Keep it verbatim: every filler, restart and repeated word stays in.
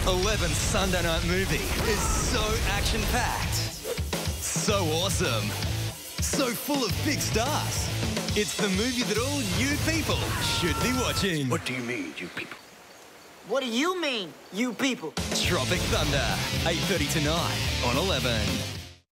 eleven's Sunday night movie is so action-packed, so awesome, so full of big stars. It's the movie that all you people should be watching. What do you mean, you people? What do you mean, you people? Tropic Thunder, eight thirty tonight on eleven.